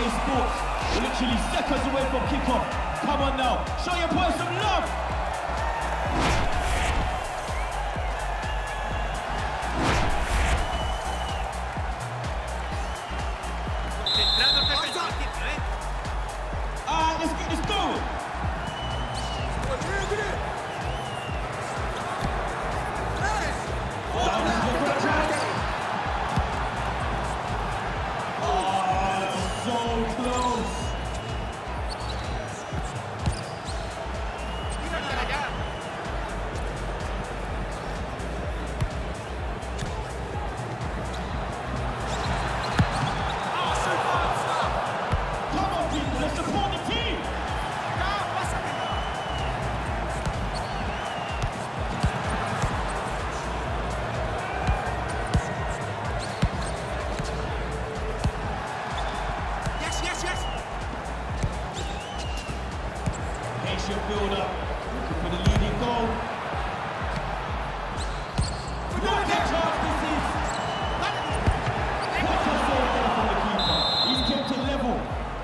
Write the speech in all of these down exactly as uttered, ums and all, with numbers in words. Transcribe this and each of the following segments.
K Sports. We're literally seconds away from kickoff. Come on now, show your boys some love. Alright, let's get this going. Patient build up, looking for the leading goal. What a chance this is! What a save there from the keeper. He's kept it level.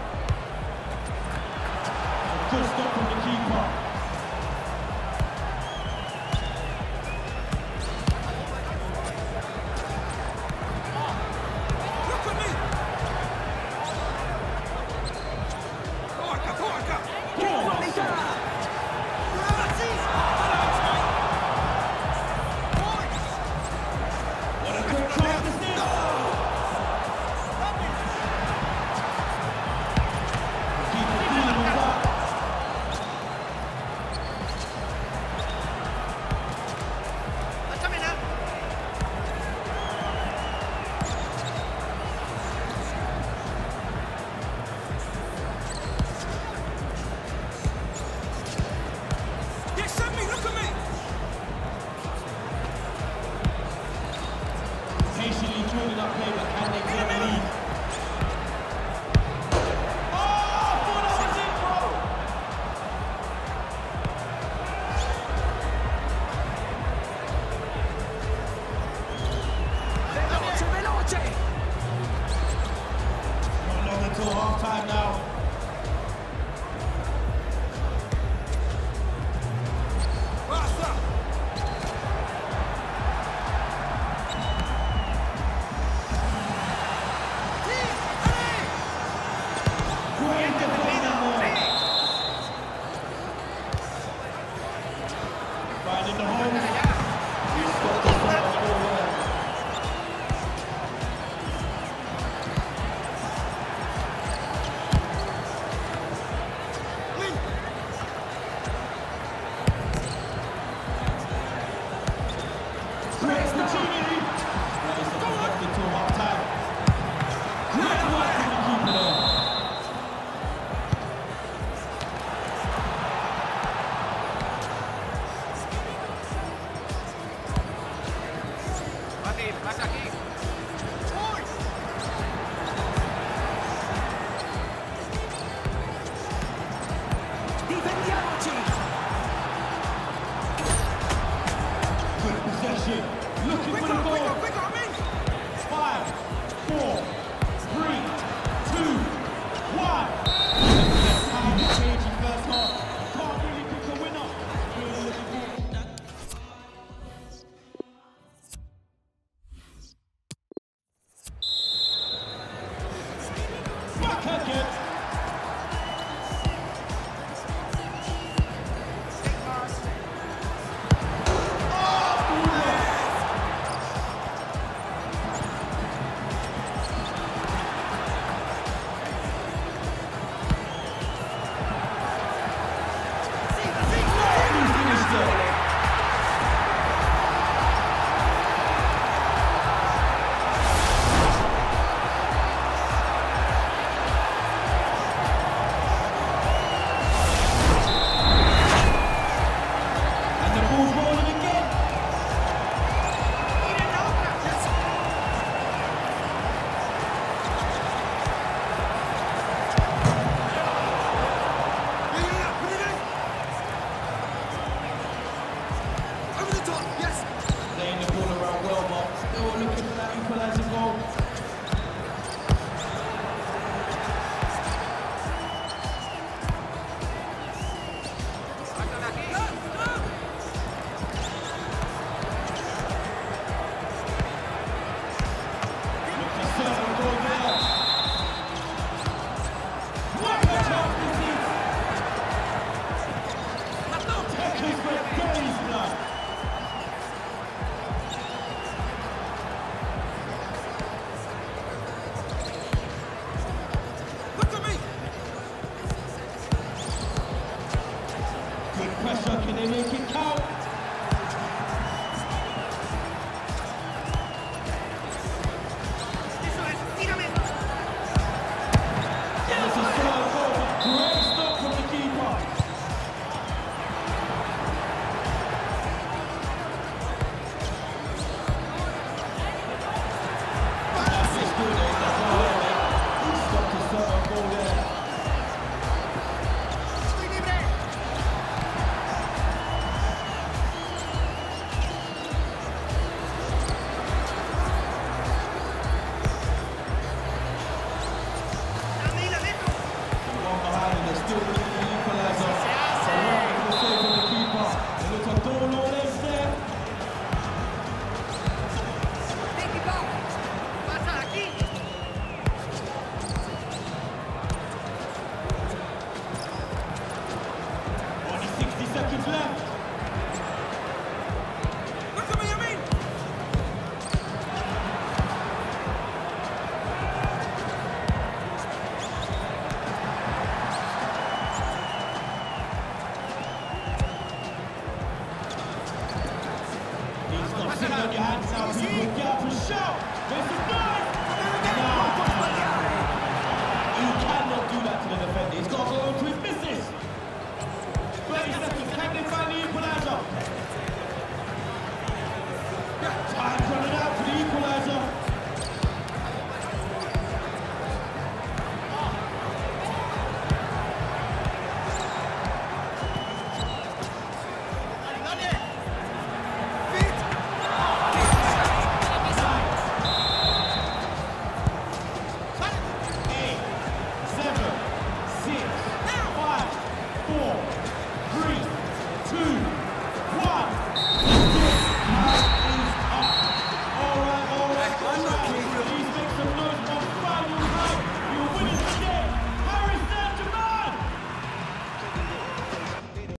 A good stop from the keeper. Patiently joining up play, but can they get a lead? Oh, I thought that was it, bro! Not long until half time now. Finding the home. He's got the flag over. Great opportunity. That is deflected to half time. Great work from the keeper there. Pasa aquí. ¡Uy! Difendiamoci. Good possession. Looking for the goal. Quick, quick, quick, Five, four, three, two, one. Time to change in first half. Can't really pick a winner. Really looking for that. Back again.